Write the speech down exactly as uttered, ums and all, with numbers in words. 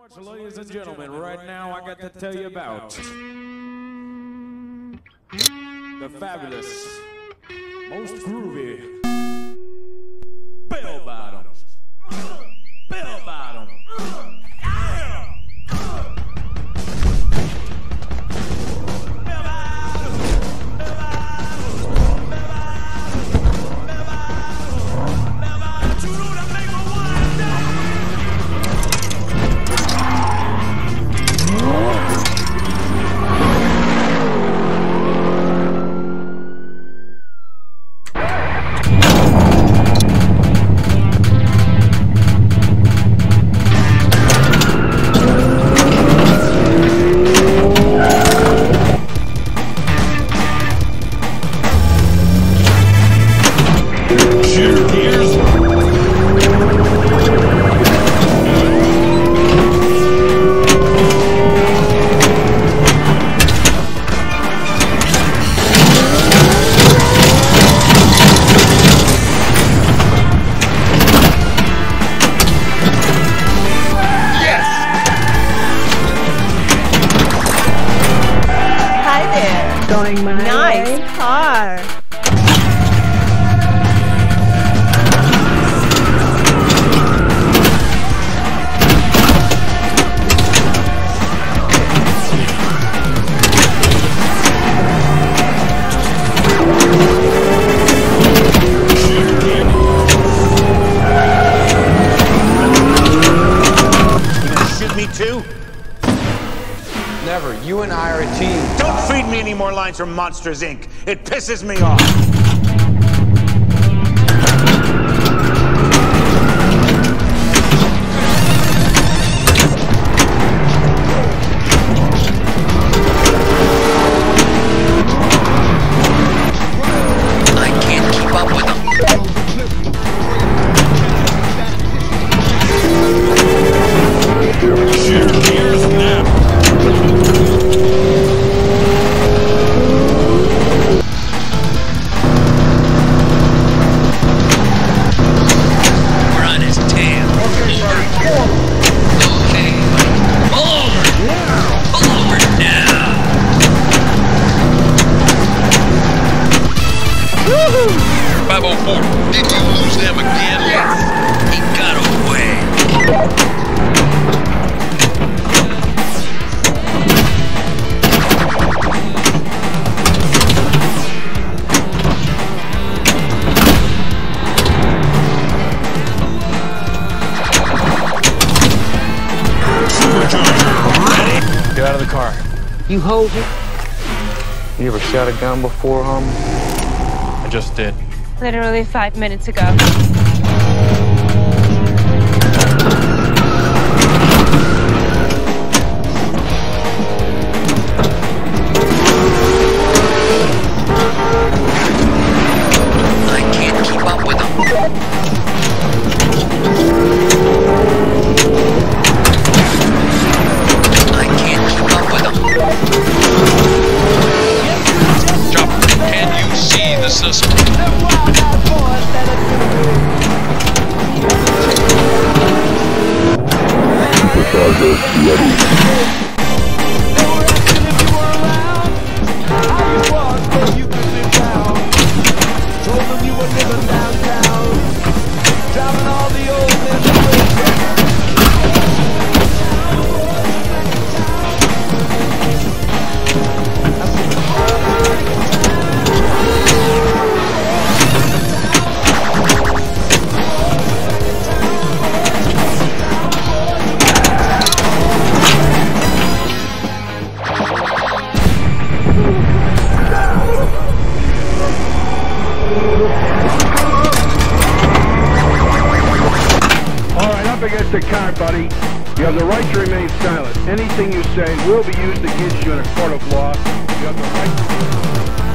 So ladies and gentlemen, right now I got to tell you about the fabulous, most groovy bell bottoms. Bell bottom. Yeah! Nice car. You gonna shoot me too? Never. You and I are a team. Don't feed me any more lines from Monsters, Incorporated. It pisses me off. I can't keep up with them. Here's now. five oh four, did you lose them again? Yes. He got away. Ready? Get out of the car. You hold it. You ever shot a gun before, homie? I just did. Literally five minutes ago. I can't keep up with them. I can't keep up with them. Chopper, can you see the suspect? Against the car, buddy. You have the right to remain silent. Anything you say will be used against you in a court of law. You have the right to...